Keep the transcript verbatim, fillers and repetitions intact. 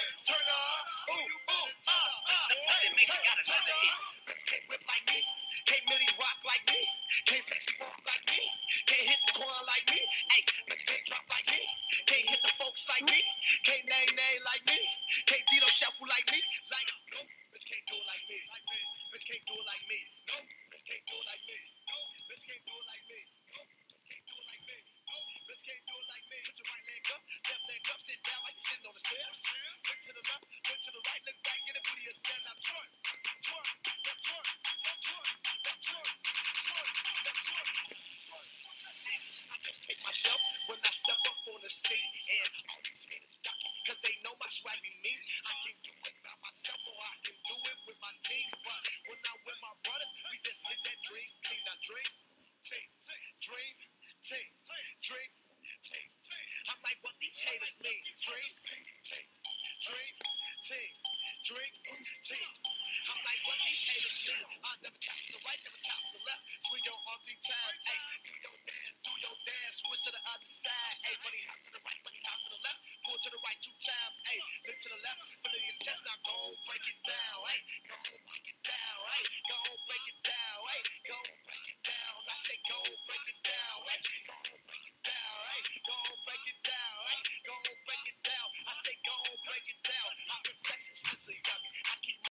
Turn up. Ooh, ooh, uh, uh. Nothing makes you got another hit. Bitch can't whip like me. Can't really rock like me. Can't sexy walk like me. Can't hit the corner like me. Hey, bitch can't drop like me. Can't hit the folks like me. Can't name name like me. Can't Dino shuffle like me. Like, no, bitch can't do it like me. Bitch can't do it like me. No, bitch can't do it like me. No, bitch can't do it like me. No, bitch can't do it like me. No, bitch can't do it like me. Put your right leg up, left leg up, sit down like you're sitting on the stairs. Look to the left, look to the right, look back, get a booty and stand up. Twerk, twerk, left twerk, left twerk, left twerk, twerk, left twerk, twerk. I can pick myself when I step up on the scene, and all these haters duck it, cause they know my swag be mean. I can do it by myself or I can do it with my team, but when I'm with my brothers, we just hit that dream team. Now dream team, dream team, dream team. I'm like, what these haters mean? Dream team, dream team, dream team. I'm like, what these haters mean? I never tap to the right, never tap to the left. Swing your arm three times, hey, do your dance, do your dance, switch to the other side, hey, money hop to the right, money hop to the left, pull to the right two times, hey, look to the left, fill in your chest, now go break it down, hey, go break it down, hey, go break it down, hey, go break it down, I say go break it down,